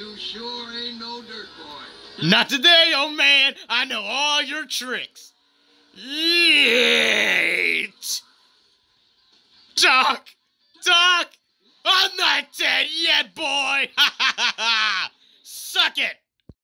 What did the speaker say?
You sure ain't no dirt boy. Not today, old man. I know all your tricks. Yeet. Doc! I'm not dead yet, boy! Ha ha ha ha! Suck it!